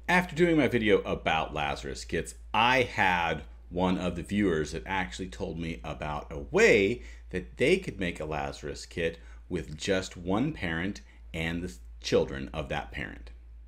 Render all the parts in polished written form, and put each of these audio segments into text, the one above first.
After doing my video about Lazarus kits, I had one of the viewers that actually told me about a way that they could make a Lazarus kit with just one parent and the children of that parent.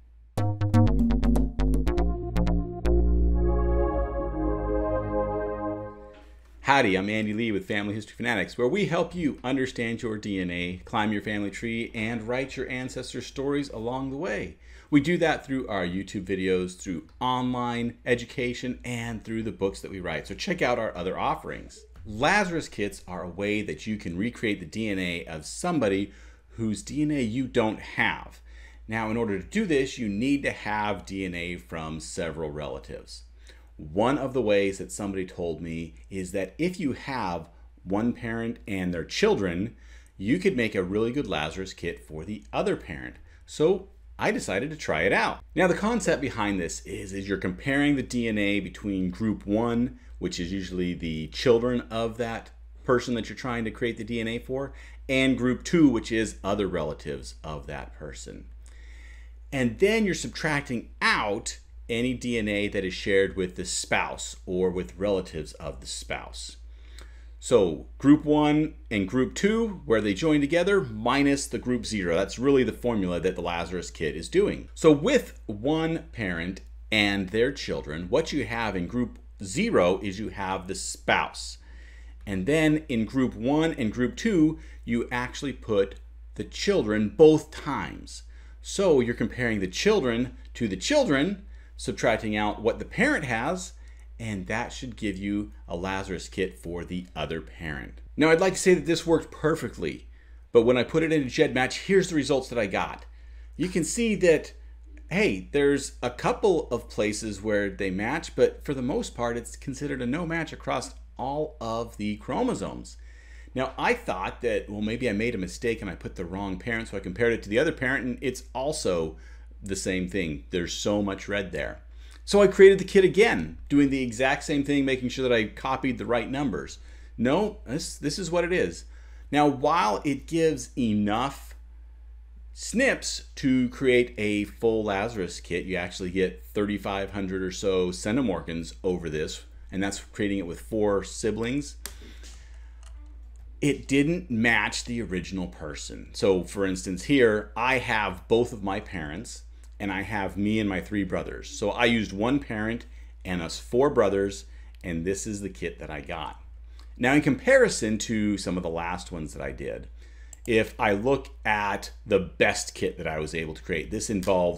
Howdy, I'm Andy Lee with Family History Fanatics, where we help you understand your DNA, climb your family tree, and write your ancestor stories along the way. We do that through our YouTube videos, through online education, and through the books that we write. So check out our other offerings. Lazarus kits are a way that you can recreate the DNA of somebody whose DNA you don't have. Now, in order to do this, you need to have DNA from several relatives. One of the ways that somebody told me is that if you have one parent and their children, you could make a really good Lazarus kit for the other parent. So I decided to try it out. Now, the concept behind this is you're comparing the DNA between group 1, which is usually the children of that person that you're trying to create the DNA for, and group 2, which is other relatives of that person. And then you're subtracting out any DNA that is shared with the spouse or with relatives of the spouse. So group 1 and group 2, where they join together, minus the group 0. That's really the formula that the Lazarus kit is doing. So with one parent and their children, what you have in group 0 is you have the spouse. And then in group 1 and group 2, you actually put the children both times. So you're comparing the children to the children, subtracting out what the parent has, and that should give you a Lazarus kit for the other parent. Now, I'd like to say that this worked perfectly, but when I put it into GEDmatch, here's the results that I got. You can see that, hey, there's a couple of places where they match, but for the most part, it's considered a no match across all of the chromosomes. Now, I thought that, well, maybe I made a mistake and I put the wrong parent, so I compared it to the other parent, and it's also the same thing. There's so much red there. So I created the kit again, doing the exact same thing, making sure that I copied the right numbers. No, this is what it is. Now, while it gives enough SNPs to create a full Lazarus kit, you actually get 3,500 or so centimorgans over this, and that's creating it with 4 siblings. It didn't match the original person. So for instance, here I have both of my parents, and I have me and my 3 brothers. So I used one parent and us 4 brothers, and this is the kit that I got. Now, in comparison to some of the last ones that I did, if I look at the best kit that I was able to create, this involved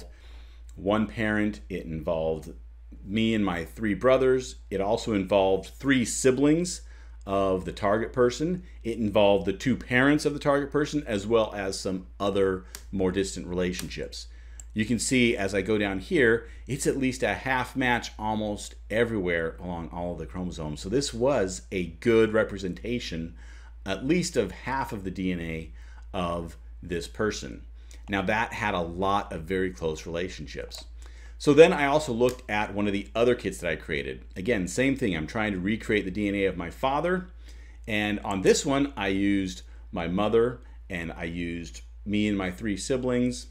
one parent, it involved me and my 3 brothers, it also involved 3 siblings of the target person, it involved the 2 parents of the target person, as well as some other more distant relationships. You can see as I go down here, it's at least a half match almost everywhere along all of the chromosomes. So this was a good representation, at least of half of the DNA of this person. Now that had a lot of very close relationships. So then I also looked at one of the other kits that I created. Again, same thing, I'm trying to recreate the DNA of my father. And on this one, I used my mother and I used me and my 3 siblings.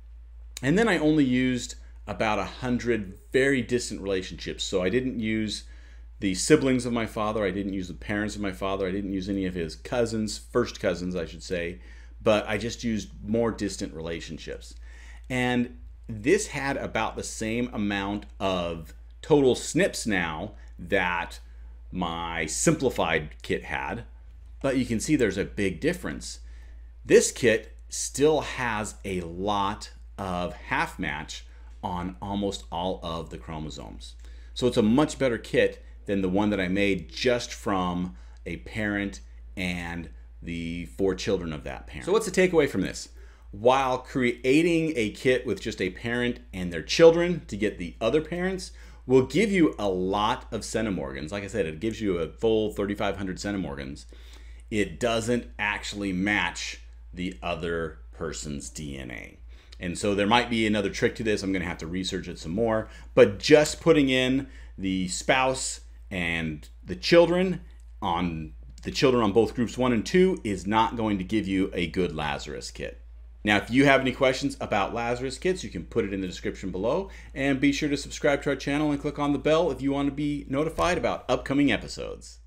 And then I only used about 100 very distant relationships. So I didn't use the siblings of my father, I didn't use the parents of my father, I didn't use any of his cousins, first cousins I should say, but I just used more distant relationships. And this had about the same amount of total SNPs now that my simplified kit had, but you can see there's a big difference. This kit still has a lot of half match on almost all of the chromosomes. So it's a much better kit than the one that I made just from a parent and the 4 children of that parent. So what's the takeaway from this? While creating a kit with just a parent and their children to get the other parents will give you a lot of centimorgans. Like I said, it gives you a full 3,500 centimorgans. It doesn't actually match the other person's DNA. And so there might be another trick to this. I'm going to have to research it some more. But just putting in the spouse and the children on both groups 1 and 2 is not going to give you a good Lazarus kit. Now, if you have any questions about Lazarus kits, you can put it in the description below, and be sure to subscribe to our channel and click on the bell if you want to be notified about upcoming episodes.